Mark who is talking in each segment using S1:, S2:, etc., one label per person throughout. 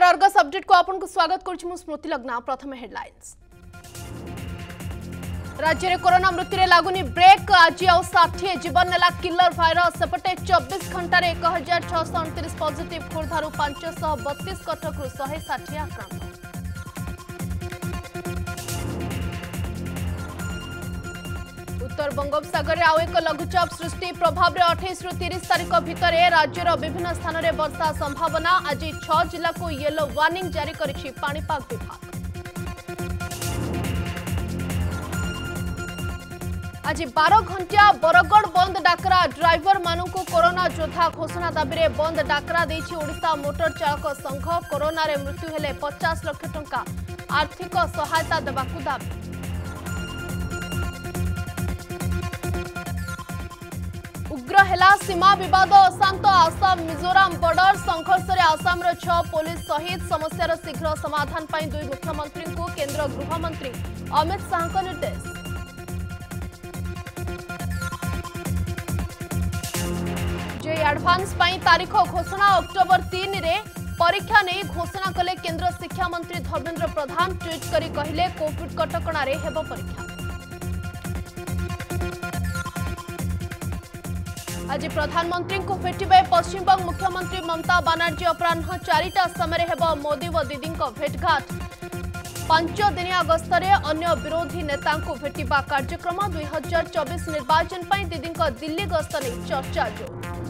S1: Argus update को आपको स्वागत करुछि स्मृति लग्ना। प्रथम हेडलाइंस। राज्य में कोरोना मृत्यु लगुनि ब्रेक। आज आउ 60 जीवन नेला किलर भाइरस। सेपटे 24 घंटे 1629 पॉजिटिव। खोर्धारू 532 कटकू 160 आक्रांत। उत्तर बंगोपसागर आउ एक लघुचाप सृष्टि प्रभाव में 28 रु 30 तारीख भितर राज्यर विभिन्न स्थान में वर्षा संभावना। आज 6 जिला को येलो वार्निंग जारी करिछि पाणीपाग विभाग। आज 12 घंटिया बरगढ़ बंद डाकरा। ड्राइवर मानू कोरोना योद्धा घोषणा दाबी में बंद डाकरा देछि ओडिशा मोटर चालक संघ। कोरोना रे मृत्यु हेले 50 लाख टंका आर्थिक सहायता देबाकू दाबी। उग्र हेला सीमा विवाद। अशांत आसाम मिजोराम बॉर्डर संघर्ष में आसाम 6 पुलिस शहीद। समस्यार शीघ्र समाधान पर 2 मुख्यमंत्री को केंद्र गृहमंत्री अमित शाह का निर्देश। जे एडवांस तारीख घोषणा अक्टोबर 3 रे परीक्षा नहीं घोषणा कले केंद्र शिक्षा मंत्री धर्मेंद्र प्रधान। ट्वीट करी कहले कोविड कटकणा रे हेबो परीक्षा। आज प्रधानमंत्री को भेटे पश्चिमबंग मुख्यमंत्री ममता बनर्जी। अपराह 4टा समय हेबो मोदी व दीदी भेटघाट। 5 दिनिया गस्तरे अन्य विरोधी नेता को भेटिबा कार्यक्रम। 2024 निर्वाचन पर दीदी दिल्ली गस्त नहीं चर्चा जोर।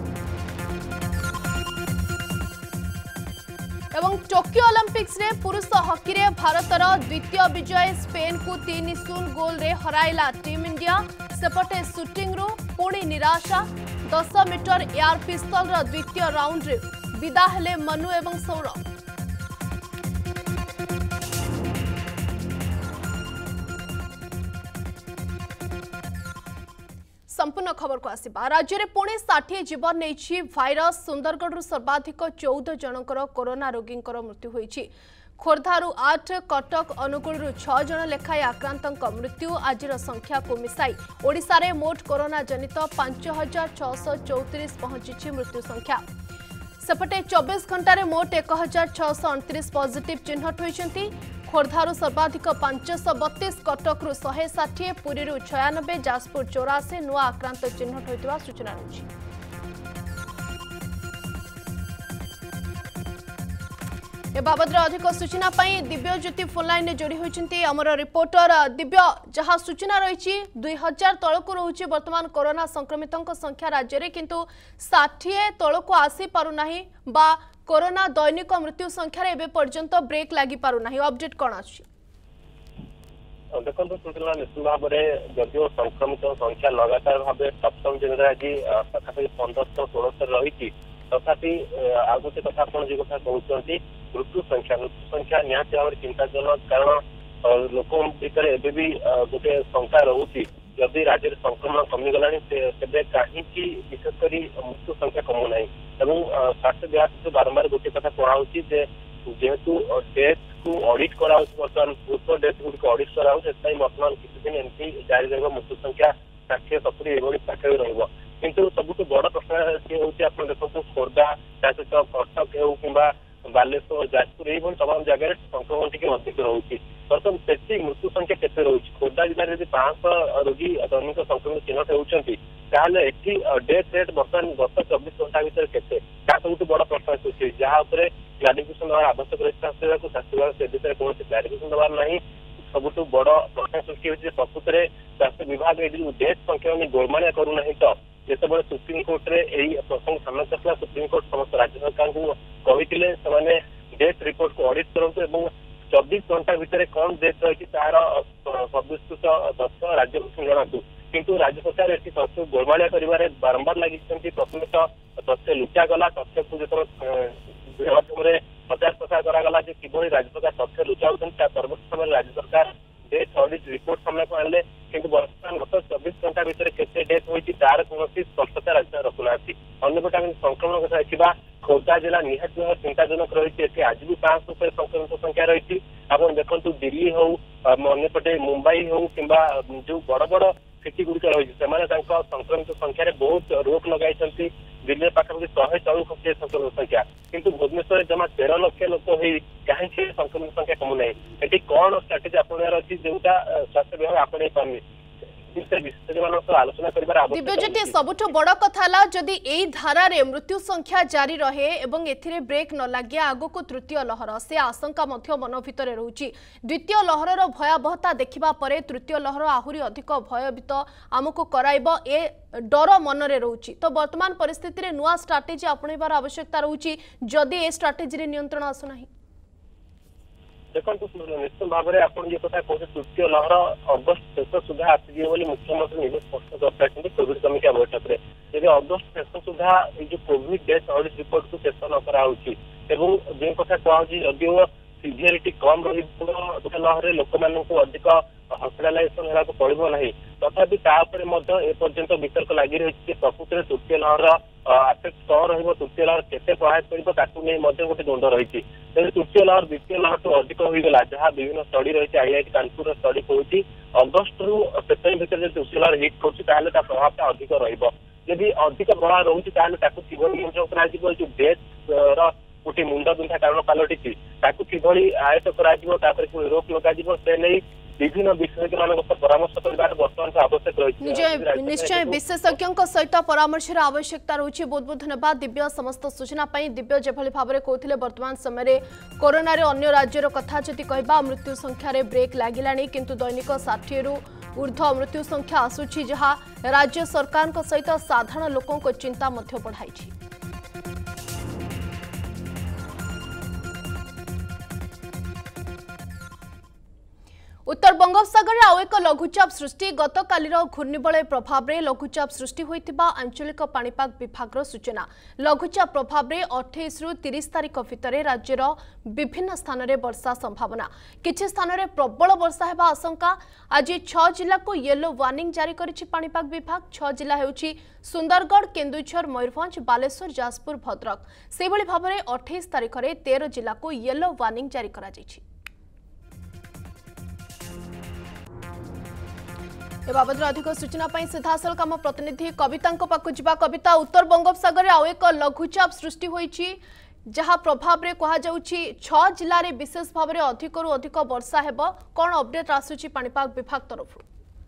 S1: एवं टोकियो ओलंपिक्स रे पुरुष हॉकी रे भारतर द्वितीय विजय। स्पेन को 3-0 गोल रे हराइला टीम इंडिया। सेपटे शूटिंग रू पुणी निराशा। 10 मीटर एयर पिस्तल द्वितीय राउंड रे विदा हेले मनु एवं सौरभ। संपूर्ण खबर को आसिबा। राज्य में पुणे 60 जीवन नहीं भाइरस। सुंदरगढ़ सर्वाधिक 14 जनकर कोरोना रोगी मृत्यु होईछि। खोर्धारू 8, कटक अनुगुल 6 जन लेखाएं आक्रांत मृत्यु। आज संख्या को मिसाई ओडिशा रे मोट कोरोना जनित 5634 पहुंची मृत्यु संख्या। सेपटे 24 घंटे मोट 1629 पॉजिटिव चिन्हट होइछंती। खोर्धारू सर्वाधिक 532, कटकू 160, पुरी 96, जाजपुर 84 नुआ आक्रांत चिन्हट होइतिबा सूचना रही। ए बाबद अधिक सूचना दिव्य ज्योति फोनलाइन जोड़ी होती आमर रिपोर्टर दिव्य। जहाँ सूचना रही 2000 तलक रोचे वर्तमान कोरोना संक्रमितों संख्या राज्य में, किंतु 60 तलक आसी पारुना बा कोरोना दैनिक मृत्यु संख्यार एबे पर्यंत ब्रेक लगी पारुना। अपडेट कौन अच्छी
S2: देखो निश्चित भाव में जदिव संक्रमित संख्या लगातार भाव सप्तम दिन में आज पाखापाखि 1516 रही। तथापि आ गोटे कथा आप जो कथा कहते मृत्यु संख्या निहत भाव में चिंताजनक। कारण लोक भितर एवं भी गोटे शंका रोचे जदि राज्य में संक्रमण कमिगला तेज कहीं विशेषकर मृत्यु संख्या कमुना। स्वास्थ्य विभाग बारंबार गोटे कथा कहुच्छी जेहेतु डेथ को ऑडिट करा बर्तमान पूर्व डेथ गुड़िक ऑडिट करा बर्तमान किसी दिन एमती जारी रहा मृत्यु संख्या 60-70 पाखे रु सबुठ बड़ प्रश्न सी हूँ आप देखो खोर्धा सहित कटक हो कि बालेश्वर जाजपुर ये तमाम जगह संक्रमण टी अधिक रोचे। बर्तमान से मृत्यु संख्या केते रोचे खोर्धा जिले में 500 रोगी दैनिक संक्रमित चिन्हट होती डेथ रेट बर्तमान गत 24 घंटा भितर के सबुठ बड़ प्रश्न सृष्टि जहाँ क्लारिफिकेशन देवार आवश्यक रही। स्वास्थ्य विभाग स्वास्थ्य विभाग से विषय कौन क्लारिफिकेशन देवार ना सबुठ बड़ प्रश्न सृष्टि होती प्रकृत में स्वास्थ्य विभाग डेथ संख्या में गोलमालिया करूना तो जिते सुप्रीम कोर्ट रे प्रसंग सामना आसला सुप्रीम कोर्ट समस्त राज्य सरकार को कहते डेथ रिपोर्ट को ऑडिट करूँ 24 घंटा भितर कौन डेथ रही तार सविस्तृत तथ्य राज्य को जनातु। किंतु राज्य सरकार ये तथ्य गोलमालिया कर बारंबार लगी। प्रथम तथ्य लुचागला तथ्य को जो गणमाध्यम प्रचार प्रसार करागला किभली राज्य सरकार तथ्य लुचाऊँ परवर्त समय राज्य सरकार डेथ ऑडिट रिपोर्ट सामना को आने किंतु वर्तमान गत 24 घंटा भितर केते डेथ होती तार कौन स्पष्टता राज्य रखुना। अंपटे आम संक्रमण कथा देखा खोर्धा जिला निहत चिंताजनक रही। आज भी 500 संक्रमित संख्या रही। आप देखो दिल्ली हो अंपटे मुंबई हो कि जो बड़ बड़ सिटी गुड़िक रही संक्रमित संख्यार बहुत रोक लगाई दिल्ली पाखापाखि 164 संक्रमित संख्या किंतु भुवनेश्वर जमा 13 लाख लोक हो कहीं संक्रमित संख्या कमुना ये कौन स्ट्राटेजी अपनार अच्छी जोटा स्वास्थ्य विभाग आपणे पारनी आलोचना
S1: दिव्यज्योति सबुठ बड़ कथा जदि यही धारा रे मृत्यु संख्या जारी रहे एवं एथिरे ब्रेक न लगे आगो को तृतीय लहर से आशंका मध्य मन भितर रहुची द्वितीय लहर भयावहता देखिबा परे तृतीय लहर आहुरी अधिक भयभीत आमको कराइबो ए डर मन रे रहुची तो वर्तमान परिस्थिति रे नुआ स्ट्राटेजी अपनेबार आवश्यकता रहुची जदि ए स्ट्राटेजी रे नियंत्रण आसु नाही
S2: देखो निश्चित भाव में आप कथा कहते तृतीय लहर अगस्ट शेष सुधा आसीजे मुख्यमंत्री निजे स्पष्ट कर कोविड समीक्षा बैठक में जब अगस्ट शेष सुधा जो कोविड डेथ ऑडिट रिपोर्ट को शेष न कराऊँगी जो कथा कहूँ जदिव सीवियरिटी कम रही लहर लोक मान अधिक हॉस्पिटालाइजेशन होगा पड़ो ना तथापि एपर्यंत वितर्क लगी रही प्रकृत में तृतीय लहर आफेक्ट कौन रही तृतीय लहर केते प्रभावित कर गोटे द्वंद रही तृतीय लहर द्वितीय लहर तो अधिक होगा जहाँ विभिन्न स्टडी रही आईआईटी कानपुर स्टडी कहूँ अगस्ट रु सेप्टेम्बर भितर तृतीय लहर हिट कर प्रभाव अधिक रही अधिक प्रभाव रोचे नियंत्रण जो डेथ गोटे मुंड बिंधा कारण पलटि कि आयत कर रोक लग से नहीं विभिन्न विशेषज्ञ मान परामर्श कर बर्तमान आवश्यक रही
S1: निश्चय विशेषज्ञों सहित परामर्श आवश्यकता रही बहुत बहुत धन्यवाद दिव्य समस्त सूचना दिव्य जभली भाव में कहते वर्तमान समय कोरोना रे अन्य राज्यर कथा जदि कहबा मृत्यु संख्यार ब्रेक लगिलानी किंतु दैनिक 60 रु ऊर्ध्व मृत्यु संख्या आसुची जहाँ राज्य सरकार सहित साधारण लोकों चिंता बढ़ाई। उत्तर बंगोपसागर आउ एक लघुचाप सृष्टि गतकालीर घूर्णिबलय प्रभाव में लघुचाप सृष्टि होइतिबा आंचलिक पाणीपाग विभाग सूचना लघुचाप प्रभाव में 28 रु 30 तारिख भितर राज्यर विभिन्न स्थान में वर्षा संभावना किछि स्थान में प्रबल वर्षा हेबा आशंका आज 6 जिला को येलो वार्निंग जारी करिछि पाणीपाग विभाग 6 जिला हेउछि सुंदरगढ़ केन्दुझर मयूरभंज बालेश्वर जाजपुर भद्रक से भली भाव में 28 तारिख में 13 जिला को येलो वार्निंग जारी करा जाइछि। ए बाबद अधिक सूचना सीधासल कम प्रतिनिधि कविता पाक जा कविता उत्तर बंगोपसागर आउ एक लघुचाप सृष्टि होइछि जहाँ प्रभाव में कहुच्छी 6 जिले में विशेष भाव में अधिक रु अधिक वर्षा हेब कौन अपडेट आसुची पाणीपाग विभाग तरफ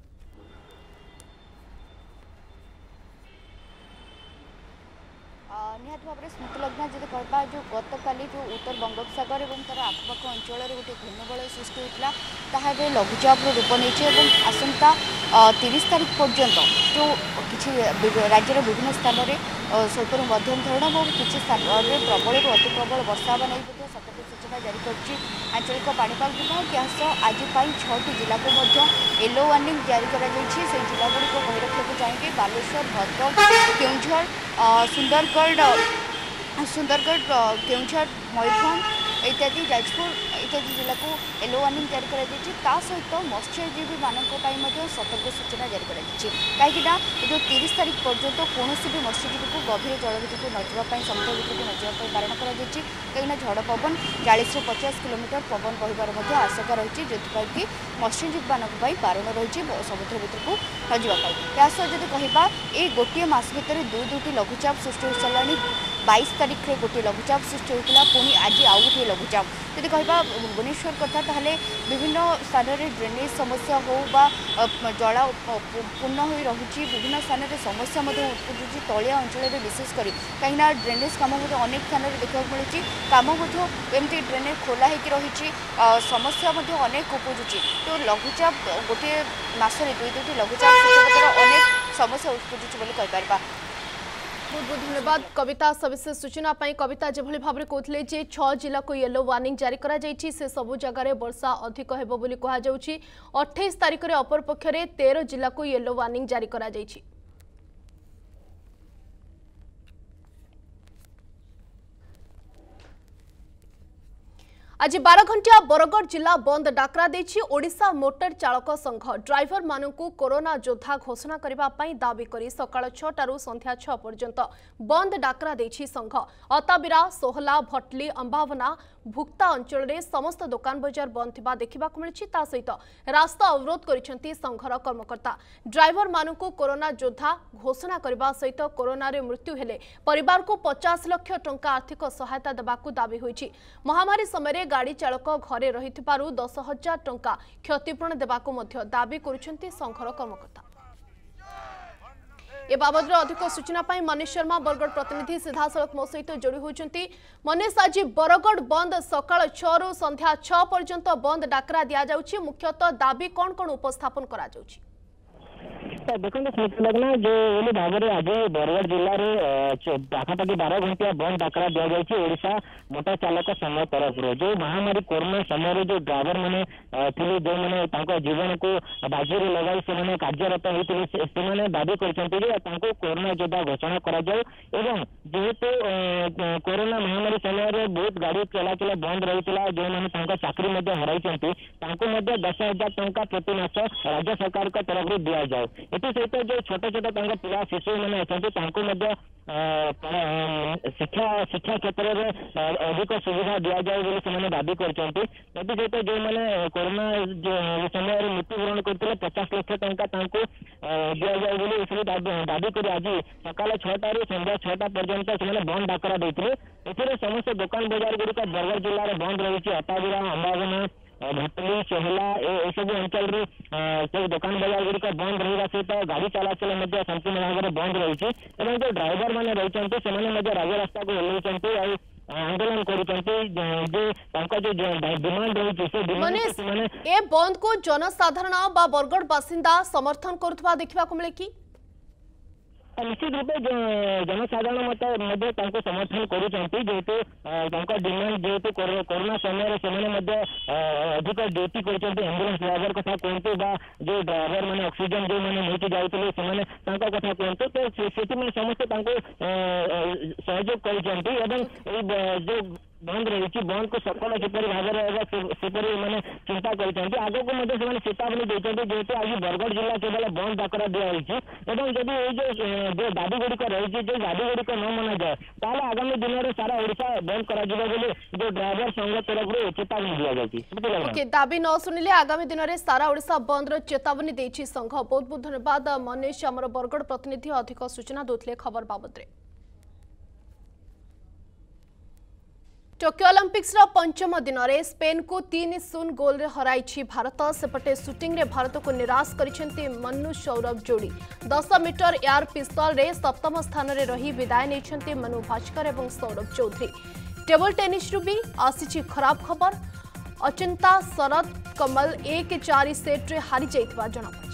S3: निहत भाव में स्मृतिलग्न जब कहवा जो गतकाली जो उत्तर बंगोपसागर और तार आखपाख अंचल गोटे घूर्णिबलय सृष्टि होता ताहा लघुचाप रूप नहीं आसंता 30 तारिख पर्यंत जो किसी राज्यर विभिन्न स्थान में स्वल्प मध्यम धरण और किसी स्थान में प्रबल अति प्रबल वर्षा होगा नहीं सतर्क सूचना जारी कर आंचलिक पाणीपाग विभाग यह आज 6टी जिला को येलो वार्निंग जारी कर जिलागुड़ी को कही रखा चाहिए बालेश्वर भद्रक केन्दुझर सुंदरगढ़ केन्दुझर मयूरभंज इत्यादि जाजपुर इत्यादि जिला को येलो वार्निंग जारी कर सहित मत्स्यजीवी मानों सतर्क सूचना जारी कर कहीं जो 30 तारिख पर्यंत कौन भी मत्स्यजीवी को गभीर जल भितर को नजापी समुद्र भितर को नजापी बारण कर कहीं झड़ पवन 40 ରୁ 50 किलोमीटर पवन बहबार आशंका रही जो मत्स्यजीवी मानों बारण रही समुद्र भितर को नजापी यासह जब कहवा ये गोटे मस भितर दुईटी लघुचाप सृष्टि हो सारा 22 तारिख में गोटे लघुचाप सृष्टि होता पुणी आज आउ गोटे लघुचाप जब कहवा भुवनेश्वर कथा ताहले विभिन्न स्थान में ड्रेनेज समस्या हो जला पूर्ण हो रही विभिन्न स्थान में समस्या उपजुची तलिया अंचल में विशेषकर कहीं ड्रेनेज काम अनेक स्थान में देखा मिली कम एमती ड्रेनेज खोला होकर रही समस्या अनेक उपजुची तो लघुचाप गोटे मसरे दुईटी लघुचाप अनेक समस्या उपजुची बोली कहीपर।
S1: बहुत बहुत धन्यवाद कविता सविशेष सूचना कविता जभली भाव में कहते जे 6 जिला को येलो वार्निंग जारी करा जाइछि से सबु जगह वर्षा अधिक हेबो बोली कहा जाउछि 28 तारिख रे अपर पक्ष रे 13 जिला को येलो वार्निंग जारी करा जाइछि। आज 12 घंटिया बरगढ़ जिला बंद डाकरा देछि ओडिशा मोटर चालक संघ ड्राइवर मानकु कोरोना योद्धा घोषणा करिबा पई दाबी करी सकाळ 6 टारु संध्या 6 पर्यंत बंद डाकरा देछि संघ। अताबिरा सोहला भटली अंबावना भुक्ता अंचल रे समस्त दुकान बाजार बंद थिबा देखिबा को मिलछि। ता सहित रास्ता अवरोध करिसेंती संघर कर्मकर्ता। ड्राइवर मानकु कोरोना योद्धा घोषणा करिबा सहित कोरोना रे मृत्यु हेले परिवार को 50 लाख टंका आर्थिक सहायता देबाकू दाबी होइछि। महामारी समय गाड़ी चालक घरे रहिथिबारु 10,000 टंका क्षतिपूरण देबाकू मध्य दाबी करुछंती संघर कर्मकर्ता। ए बाबद अधिक सूचना पाई मनीष शर्मा बरगढ़ प्रतिनिधि सीधासलख मो सहित जोड़ी होती। मनीष, आज बरगढ़ बंद सकाळ 6 रु संध्या 6 पर्यंत बंद डाकरा दिया जाउछि, मुख्यतः दाबी कौन कौन उपस्थापन करा जाउछि?
S4: देखो लगना जो भाव में आज बरगढ़ जिले पाखापाखि 12 घंटिया बंद डाकरा दि जाए ओडिशा मोटर चालक संघ तरफ जो महामारी कोरोना समय जो ड्राइवर मैंने थे जो मैंने जीवन को बाजी लगाई से कार्यरत होते से दाबी कर कोरोना योद्धा घोषणा करा जेहेतु कोरोना महामारी समय बहुत गाड़ी चलाचल बंद रही जो मैंने चाकरी हराई 10,000 टंका प्रति मास राज्य सरकार तरफ दि जाए। सहित जो छोट छोट पिला शिशु मैंने अच्छा शिक्षा क्षेत्र में अधिक सुविधा दि जाए दाबी करते। सहित जो मैंने कोरोना समय मृत्युवरण करते 50 लाख टंका दि जाए दाबी कर आज सकाल 6 टारू संध्या 6टा पर्यंत से बंद डाकरा देते। समस्त दुकान बजार गुड़िक बरगढ़ जिले में बंद रही अताबिरा अंबावना भटली सोहला सब अंचल सब दुकान बजार गुड़िक बंद रहा सहित गाड़ी चलाचल संपूर्ण भाव में बंद रही जो ड्राइवर मैंने रही राजरास्ता को ओह्लैंट आंदोलन कर डिमांड रही
S1: ए बंद को जनसाधारण बा बरगढ़ बासिंदा समर्थन करुवा देखा मिले कि
S4: निश्चित रूपे जनसाधारण मत समर्थन करुँच जेहेतु डिमांड जेहेतु कोरोना समय अधिक ड्यूटी कर एम्बुलेंस ड्राइवर कथा कहतु जो ड्राइवर मैंने ऑक्सीजन जो मैंने नहीं जाते कथा कहतु तो से समस्ते सहयोग कर जो बंद रही बंद को सफल किपर भाव मैंने चिंता कर आग को चेतावनी देते जेहेतु आज बरगढ़ जिला केवल बंद डाकरा दिखाई जो दाबी गुड़िक रही जो दाबी गुड़िक न मना जाए ताले आगामी दिन में सारा ओडिशा बंद कर जो ड्राइवर संघ तरफ चेतावनी दि जाए।
S1: दाबी न शुणिले आगामी दिन में सारा ओडिशा बंद चेतावनी देछि संघ। बहुत बहुत धन्यवाद मनीष, आमर बरगढ़ प्रतिनिधि अधिक सूचना देते खबर बाबद। टोक्यो ओलंपिक्स पंचम दिन में स्पेन को 3-0 गोल हराई भारत। सेपटे सुटिंग रे भारत को निराश करिसेंती मनु सौरभ जोड़ी 10 मीटर एयर पिस्तल रे सप्तम स्थान रे रही विदाय नहीं मनु भास्कर और सौरभ चौधरी। टेबल टेनिस भी आसी खराब खबर, अचिंता शरद कमल 1-4 सेट रे हारी जाइथिबा जणा पड़छि।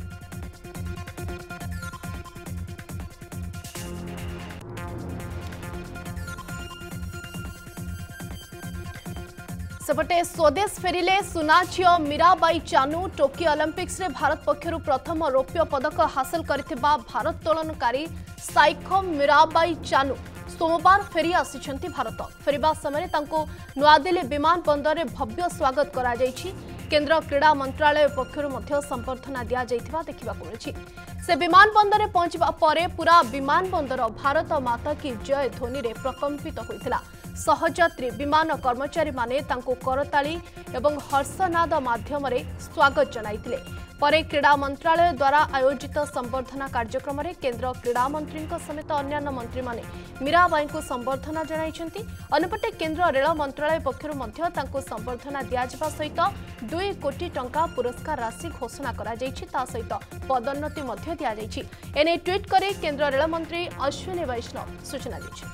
S1: सेपटे स्वदेश फेरिले सुना झियो मीराबाई चानू। टोक्यो ओलंपिक्स रे भारत पक्षरु प्रथम रौप्य पदक हासिल करथिबा भारोत्तोलनकारी साइखम मीराबाई चानू सोमवार फेरी आसिछंती भारत। फेरिबा समय तांको नुआदिल्ली विमान बंदर रे भव्य स्वागत करा जायछि। केंद्र क्रीड़ा मंत्रालय पक्षरु मध्य संबर्धना दिया जायथिबा देखिबा को मिलछि। से विमान बंदर रे पहुंचबा परे पूरा विमान बंदर भारत माता की जय ध्वनि रे प्रकंपित होइथिला। सहयात्री विमान कर्मचारी माने तांको करताली एवं हर्षनाद माध्यम स्वागत जनाइथिले। परे क्रीड़ा मंत्रालय द्वारा आयोजित संबर्धना कार्यक्रम में केंद्र क्रीड़ा मंत्री समेत अन्यान्य मंत्री माने मीराबाई को संबर्धना जनाइछंती। अन्यपटे केंद्र रेल मंत्रालय पक्षरु मध्य तांको संबर्धना दिया जिबा सहित 2 कोटी टंका पुरस्कार राशि घोषणा करा जायछि। ता सहित पदोन्नति मध्य दिया जायछि। एने ट्वीट करे केंद्र रेल मंत्री अश्विनी वैष्णव सूचना दैछन्ती।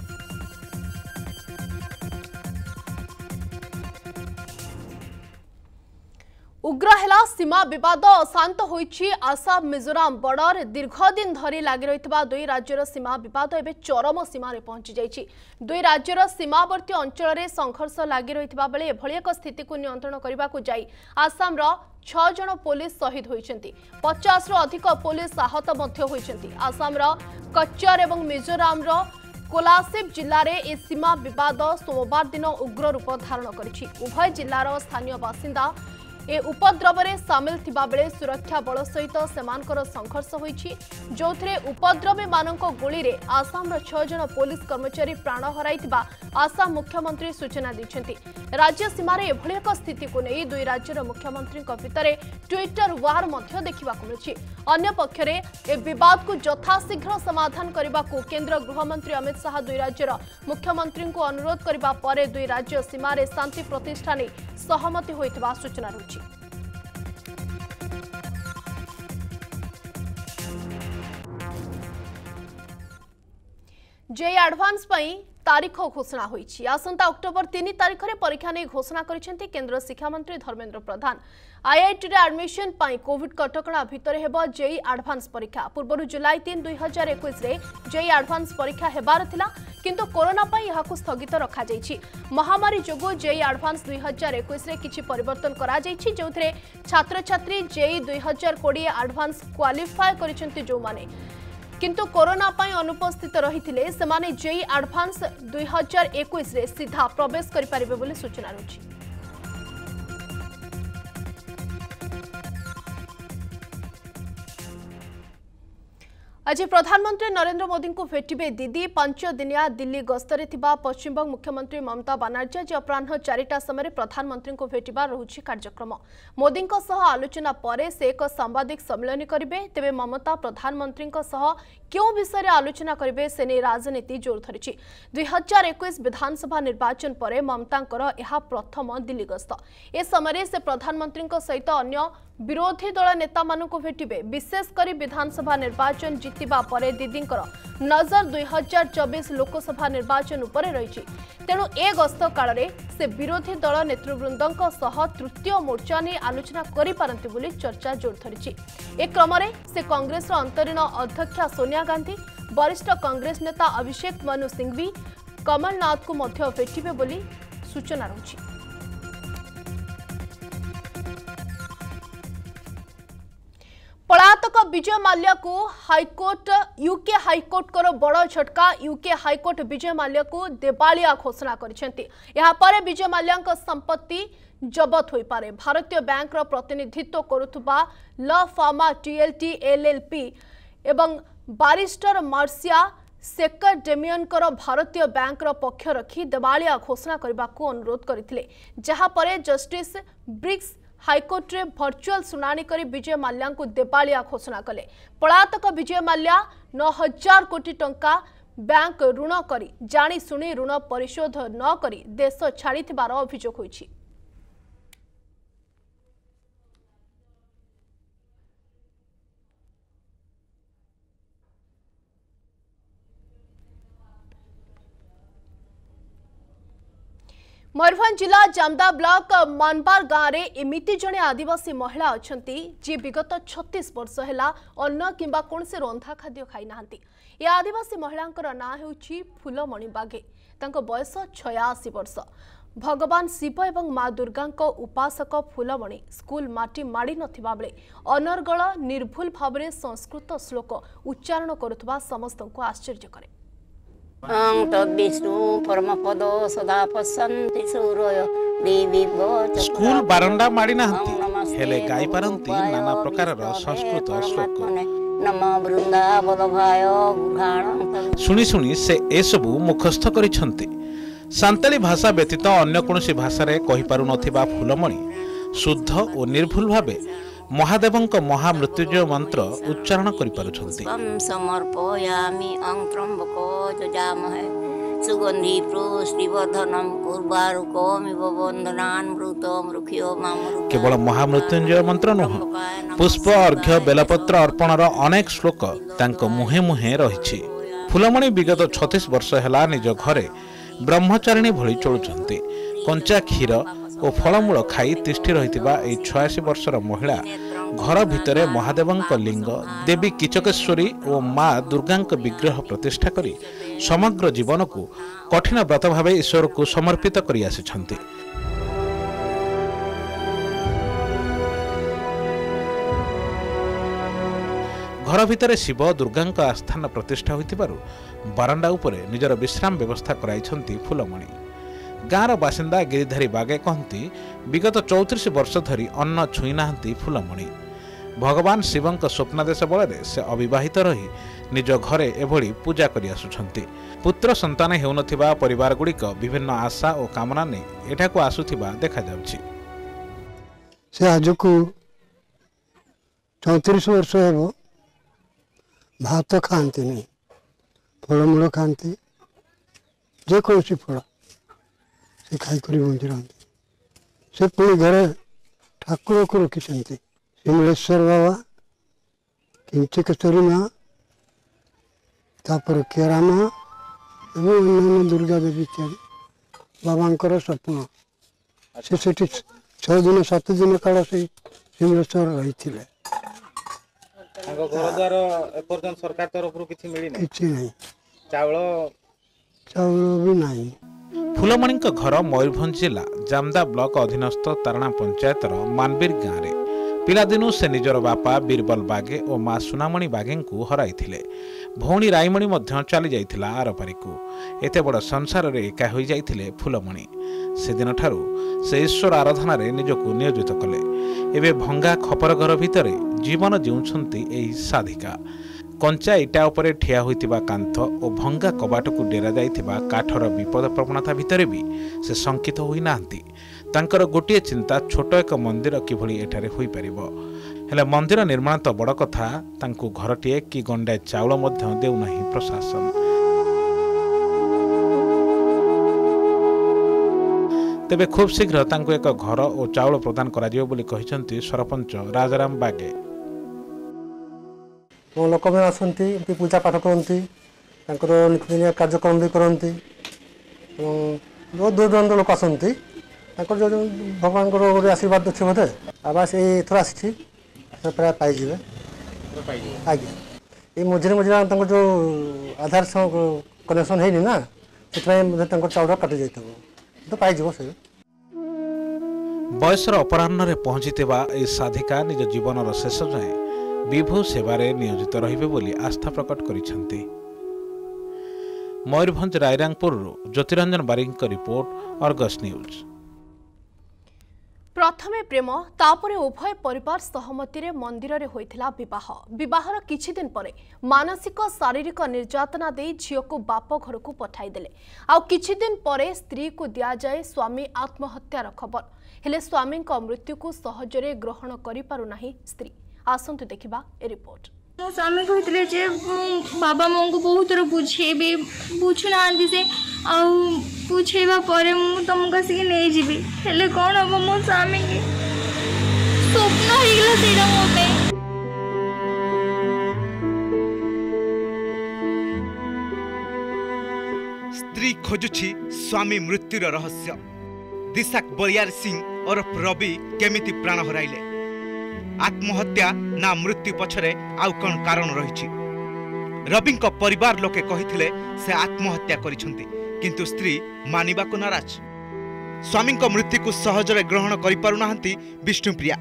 S1: उग्र हेला सीमा विवाद अशांत होइछि आसाम मिजोराम बॉर्डर। दीर्घ दिन धरी लागि रहितबा दुई राज्यर सीमा विवाद एबे चरम सीमा रे पहुंची जाइछि। दुई राज्यर सीमावर्ती अंचल रे संघर्ष लागि रहितबा बेले एभଳି एक स्थिति को नियंत्रण करबा को जाई आसाम रो 6 जन पुलिस शहीद होइछन्ति। 50 रु अधिक पुलिस आहत मध्य होइछन्ति। आसाम रो कच्चर एवं मिजोराम रो कोलासिब जिले में ए सीमा विवाद सोमवार दिन उग्र रूप धारण करिछि। उभय जिलार स्थानीय बासिंदा ए उपद्रव में सामिल थिबा बेले सुरक्षा बल सहित सेमानकर संघर्ष होइछि, जोथिरे उपद्रवी मानक गोली रे आसामर 6 जन पुलिस कर्मचारी प्राण हराइथिबा आसाम मुख्यमंत्री सूचना दैछन्ति। राज्य सीमार एभଳି एक स्थिति को नहीं दुई राज्यर मुख्यमंत्री भितर ट्विटर वार मध्य देखा मिलुछि। अन्य पक्षरे ए विवाद को यथाशीघ्र समाधान करने को केंद्र गृहमंत्री अमित शाह दुई राज्यर मुख्यमंत्री को अनुरोध करबा परे दुई राज्य सीमार शांति प्रतिष्ठा नहीं सहमति होइथिबा सूचना रही। जेई एडवांस तारीख घोषणा होईछि। आसंता अक्टोबर 3 तारीख में परीक्षा नहीं घोषणा करिसेंति केंद्र शिक्षा मंत्री धर्मेंद्र प्रधान। आईआईटी रे एडमिशन पाई कोविड कटकणा भितर हेबो जेई एडवांस परीक्षा। पूर्व जुलाई 3, 2021 रे जेई एडवांस परीक्षा हेबार थिला, किंतु कोरोना पाई यहाकु स्थगित रखा जाइछि। महामारी जोगो जेई एडवांस 2021 रे किछि परिवर्तन करा जाइछि, जोथरे छात्र छात्री जेई 2020 एडवांस क्वालिफाई करिसेंति जो माने किंतु कोरोना पाई अनुपस्थित रहिथिले सेमाने जेई एडवांस 2021 रे सीधा प्रवेश करि परिबे बोली सूचना रही। आज प्रधानमंत्री नरेंद्र मोदी को भेटिबे दीदी। 5 दिनिया दिल्ली गस्तरे थिबा पश्चिमबंग मुख्यमंत्री ममता बनर्जी आज अपराह्न 4टा समय प्रधानमंत्री को भेटिबार रहुछि कार्यक्रम। मोदी आलोचना परे से एक सांबादिक सम्मेलन करिबे। तेबे ममता प्रधानमंत्री क्यों विषय आलोचना करिबे से नै राजनीति जोर धरिछि। 2021 विधानसभा निर्वाचन परे ममतांकर यह प्रथम दिल्ली गस्त। ए समय से प्रधानमंत्री सहित अन्य विरोधी दल नेता मानक भेटिबे। विशेषकर विधानसभा निर्वाचन जितिबा परे दीदींकर नजर 2024 लोकसभा निर्वाचन उपरे रहिछि। तेणु ए गस्त काल रे से विरोधी दल नेतृवृंदक सह तृतीय मोर्चा ने आलोचना करि पारंती बोली चर्चा जोर धरिछि। ए क्रम रे से कांग्रेस अंतरीण अध्यक्षा सोनिया गांधी, वरिष्ठ कांग्रेस नेता अभिषेक मनु सिंघवी, कमलनाथ को मध्य भेटिबे बोली सूचना रहिछि। पलातक विजय माल्या को हाईकोर्ट यूके हाईकोर्ट को बड़ झटका। यूके हाईकोर्ट विजय माल्या को देवालिया घोषणा करिसेंति। यहाँ पर विजय माल्या संपत्ति जबत होई पारे। भारतीय बैंक रो प्रतिनिधित्व करुथुबा ल फार्मा टीएलटी एलएलपी एवं बारिस्टर मार्सिया सेकर डेमियन भारतीय बैंक रो पक्ष रखी देवालिया घोषणा करने को अनुरोध करथिले, जहाँ पर जस्टिस ब्रिक्स हाईकोर्ट रे भर्चुअल सुनानी करी विजय माल्या को देवालिया घोषणा कले। पलातक विजय माल्या 9,000 कोटी टंका बैंक ऋण करी जानी सुनी ऋण परिशोध न करी देश छाड़ीथिबार अभियोग होइछि। मयूरभंज जिला जामदा ब्लॉक मानबार गाँव में एमिति जड़े आदिवासी महिला अछंती जी विगत 36 वर्ष है अन्न किंबा कौन से रंधा खाद्य खाई नाहंती। ये आदिवासी महिलांकर नाम हेउछि फूलमणि बागे। तांको बयस 86 वर्ष। भगवान शिव एवं माँ दुर्गा उपासक फूलमणि स्कूल माटी माड़ी नथिबा बेले अनर्गल निर्भुल भाव में संस्कृत श्लोक उच्चारण करुथबा समस्त को आश्चर्य करे।
S5: स्कूल बारंडा माड़ी नाहंती हेले गाई पारंती नाना प्रकार संस्कृत श्लोक। शुणी शुणी से एसबू मुखस्थ करिसंती। सांताली भाषा व्यतीत अन्य कोनोसी भाषा रे कहि पारु नथिबा फूलमणि शुद्ध और निर्भुल भावे महादेवंक महामृत्युंजय मंत्र उच्चारण करि पारुछंती।
S6: समर्पयामि अंत्रम्बको जजामहे सुगंधि पुष्टिवर्धनम उर्वारुकोमिव वंदनान् मृतो मृख्यो मामृत।
S5: केवल महामृत्युंजय मंत्र नुह पुष्प अर्घ्य बेलपत्र अर्पणर अनेक श्लोक तांको मुहे मुहे रहिछि। फूलमणि विगत 36 वर्ष हेला निज घरे ब्रह्मचारिणी भଳି चलुछंती। कंचा क्षीर और फलमूल खाई तिष्ठि रहितिबा ए 86 वर्षर महिला घर भितरे महादेवंक लिंग देवी किचकेश्वरी और माँ दुर्गांक विग्रह प्रतिष्ठा करी समग्र जीवन को कठिन व्रत भाव ईश्वर को समर्पित करी आसिछंती। घर भितर शिव दुर्गा आस्थान प्रतिष्ठा होइतिबारु बारंडा उपरे निजर विश्राम व्यवस्था कराइछंती फुलमणि। गाँवर बासिंदा गिरिधारी बागे कहती विगत 34 वर्ष धरी अन्न छुई नाहंती फुलमणि। भगवान शिवंक स्वप्नादेश बल से अविवाहित रही निज घरे एभली पूजा करि आसुछंती। पुत्र संतान हेउनथिबा परिवार गुड़िक विभिन्न आशा और कामना ने एठाकु आसुथिबा देखा जाउछि।
S7: से आज को 34 वर्ष हेबो भात खाती नहीं, फलमूल खाती, जेकोसी फल से खाई बंची रही। से पुणी घरे ठाकुर को रखिंट शिमलेश्वर बाबा, किंचिकेश्वरी माँ, तापर केरा माँ और अन्य दुर्गा देवी इत्यादि बाबा स्वप्न से 6 दिन 7 दिन काल से शिमलेश्वर रही थे।
S5: सरकार तरफ
S7: किसी नहीं,
S5: चाउल
S7: भी नहीं।
S5: फुलमणि घर मयूरभंज जिला जामदा ब्लॉक अधीनस्थ तारणा पंचायतर मानबीर गाँव में पिलादिनु से निजर बापा बीरबल बागे और माँ सुनामणि बागे को हराइथिले। भौणी राईमणि मध्य चली जाइथिला आरपारी को। एते बड़ संसार रे एका होई जाइथिले फुलमणि। से दिन ठारू से ईश्वर आराधना रे निजको नियोजित कले। एबे भंगा खपर घर भितरे जीवन जीउछंती एही साधिका। कंचा इटा उपरे ठिया होइतिबा कांथ और भंगा कबाट को डेरा जाइतिबा काठर विपद प्रवणता भितरे भी से शंकित होई नांती। तांकर गोटिए चिंता छोट एक मंदिर किभली एठारे होई परिबो। हेले मंदिर निर्माण तो बड़ कथा, तांकु घरटिए कि गंडा चाउल मध्य देउ नाही प्रशासन। तेबे खूब शीघ्र तांकु एक घर और चाउल प्रदान करा जियो बोली कहिसंती सरपंच राजाराम बागे।
S8: लोक मैंने आसती पूजा पाठ करती, नीतिदिनिया कार्यक्रम भी करती। बहुत दूर दूर लोक आसती, जो भगवान गोटे आशीर्वाद अच्छे बोधे आवास एथर आसी प्राय पाइबे। आज्ञा ये मझे मझे जो आधार कनेक्शन है ना, से चाउल काटि जाइए तो पाइब से।
S5: बयसर अपराह्न पहुंचीथिबा ए साधिका निज जीवन शेष जाए विभू सेवारे नियोजित रहिबे बोली आस्था प्रकट करिसेंती। Mayurbhanj Rairangpur Jyotiranjan Barik report, Argus news.
S1: प्रथमे प्रेम तापरे उभय परिवार सहमति रे मंदिर रे होइथिला विवाह। विवाहर किछि दिन परे मानसिक शारीरिक निर्यातना दे झियो को बाप घर को पठाई देले। आ किछि दिन परे स्त्री को दिया जाए स्वामी आत्महत्यार खबर। हेले स्वामी को मृत्यु को सहजरे ग्रहण करि पारु नाही स्त्री। आसंतु देखिबा ए रिपोर्ट।
S9: मो स्वामी कहते जे बाबा मो को बहुत थर बुझेबे, बुझुना से बुझेबा पर मु तुमको आसिक नहीं जीवी। हेले कौन हम मो स्वामी की स्वप्न हो गला सेडा मो पे।
S10: स्त्री खोजुछि स्वामी मृत्युर रहस्य। दिशाक बलियार सिंह और रवि केमिति प्राण हराइले। आत्महत्या ना मृत्यु पछरे आउ कौन कारण रही। रवि परिवार लोके कहिथिले से आत्महत्या करिसंती, किंतु स्त्री मानिबा को नाराज। स्वामी मृत्यु को सहजरे ग्रहण करि पारु नाहंती विष्णुप्रिया।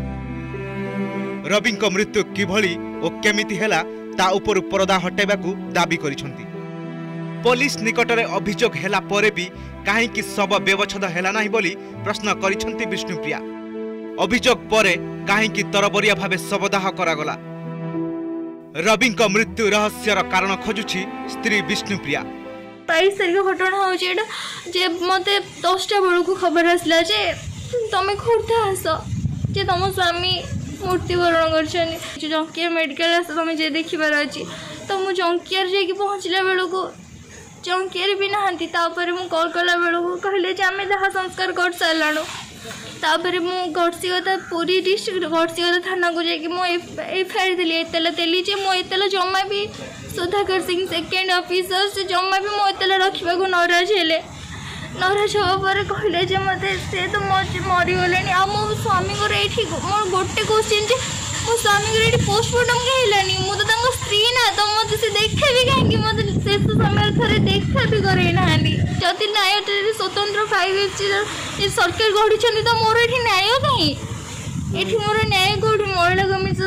S10: रवि मृत्यु किभली और केमिति हेला ता उपर परदा हटाइबा को दाबी करिसंती। पुलिस निकटरे अभियोग हेला परे भी काहे कि शव व्यवच्छेद हेला नाही बोली प्रश्न करिसंती विष्णुप्रिया। अभियोग परे काहे कि तरबरिया भावे शवदाह करागला। रवि मृत्यु रहस्यर कारण खोजुछि स्त्री विष्णुप्रिया।
S9: 22 तारिख घटना हो जे मते 10टा बेलू को खबर आसला जे तमे खोर्धा आस जे तुम स्वामी मृत्युवरण कर जंकिया मेडिकल आस तुम जे देखिबार अछि। तो मु जंकिया जे पहुँचला बेलू को जंकिया भी नहांती। तापर मु कॉल कला बेलू को कहले जे आमे दाह संस्कार कर सारलाणु। तापर मु गड़सीगता पुरी डिस्ट्रिक्ट गड़सीगता थाना को जाकि मो एफआईआर देली। एतला देली जे मो एतला जम्मा भी सुधाकर सिंह सेकेंड ऑफिसर से जम्मा भी मो एतला रखिबा को नाराज हेले। नाराज होबा पर कहले जे मते से तो मरी गलेनी। आ मो स्वामी को एठी मोर गोटे क्वेश्चन जे मो स्वामी को एठी पोस्टमार्टम के हेलानी। मु तो तांको स्त्री ना, तो मते से देखा भी काहे मते शेष समय थरे देखा भी करे नानी। जति न्याय स्वतंत्र 5 सरकार गढ़ी तो मोर ये न्याय कहीं। ये मोर न्याय कौटी महिला कमिशन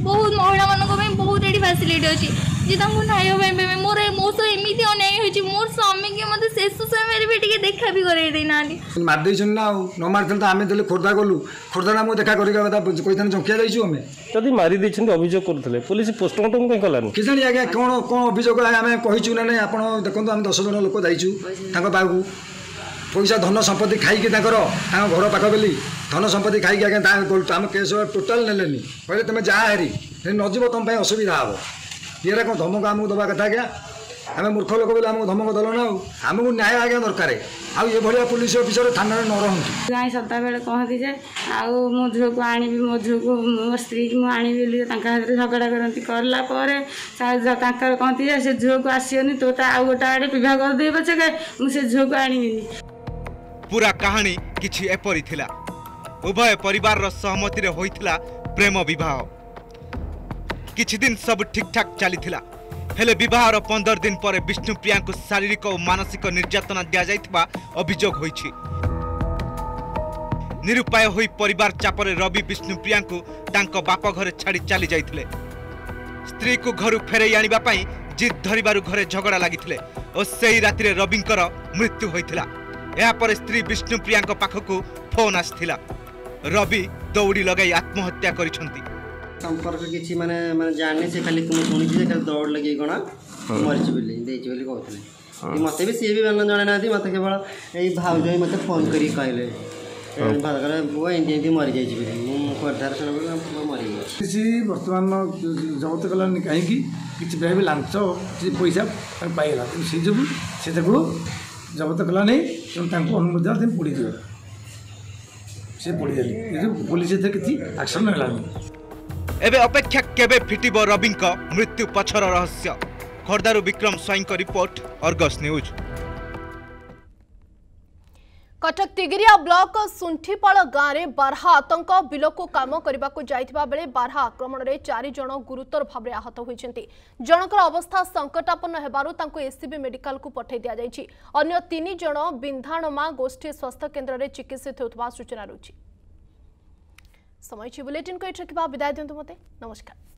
S9: बहुत महिला मानक बहुत ये फैसिलिटी अच्छी जे न्याय पाइबे मोर मो सह एमती अन्याय होती मोर स्वामी के मत शेष समय भी टे देखा भी करे ना
S11: मारदे ना न मारते तो आम दे खोर्धा गलु खोर्धा आमको देखा कही जंकिया जाइए आम
S12: जदि मारी अभियोग करुले पुलिस पोस्टमार्टम कहीं कलानी
S11: कि जानी आज्ञा कौन कौन अभियोग आम कहूँ ना नहीं आप देखो आम 10 जन लोक जाइचु पाखु पैसा धन संपत्ति खाई घर पाख बोली धन संपत्ति खाई आज्ञा आम केस टोटाल नेलेनी कहले तुम जा हेरी नजीब तुम असुविधा हम ये कौन धमक आमको दवा कथा आज्ञा आम मूर्ख लोक बोले आमको धमक दल ना आमको न्याय आज्ञा दरकार आउ पुलिस ऑफिसर थाना न रहतु
S13: गाई सदा बेले कहती जे आउ मो झील को आनी मो झील को मो स्त्री की मुझे हाथ में झगड़ा करती करला कहती जे से झील को आसनी तो आउ गोटे आड़े विवाह करदे पचे मुझे झील को आनीबी
S10: पूरा कहानी किछि एपरि थिला उभय परिवार रो सहमति रे होइथिला प्रेम विवाह किछि दिन सब ठीक ठाक चलीथिला हेले विवाहर 15 दिन पर विष्णुप्रिया को शारीरिक और मानसिक निर्यातना दिया जाइथिबा अभियोग होइछि निरुपाय होई परिवार चापरे रवि विष्णुप्रिया को तांको बाप घरे छाड़ी चली जाइथिले स्त्री को घर फेरई आनिबा पई जिद धरिबारु घरे झगड़ा लागिथिले और सेही राति रे रविंकर मृत्यु होइथिला यापर स्त्री विष्णुप्रिया पाखक फोन आसथिला रवि दौड़ी लगाई आत्महत्या करिसंती
S14: संपर्क किसी माने माने जानने से खाली तुम सुनी जे खाली दौड़ लगे कोना मरछि बोली देछि बोली कहथले मते भी सी भी मान जणे नाथि मते केवल एई भाउजई मते फोन करी कहले भागरे बुआ इंदी मरि जाइछि बोली मु खोरधार सुन बोली मरि गई
S11: किसी वर्तमान जगत कला काहे कि किछि भी लांच किछि पैसा पाइला से जो से देखो जबत कला नहीं अनुमति पोड़ी दियो से पोड़ी देली पुलिस किसी एक्शन नेलानी
S10: एबे अपेक्षा केबे फिटिबो रविंक मृत्यु पछर रहस्य खोर्धारू विक्रम स्वाईं को report Argus news
S1: Cuttack Tigiria block Sunthipal गाँव में बारहा आतंक बिल को काम करने को जाइथिबा बेले बारहा आक्रमण में 4 जन गुरुतर भाव आहत होइछन्ति जनकर अवस्था संकटापन्न हेबारु तांको एससीबी मेडिकल को पठाई दिया जाइछि अन्य 3 जन बिंधाणमा गोष्ठी स्वास्थ्य केन्द्र में चिकित्सित होतबा सूचना रहुछि समय बुलेटिन को एठा विदाय दियंतु मते नमस्कार।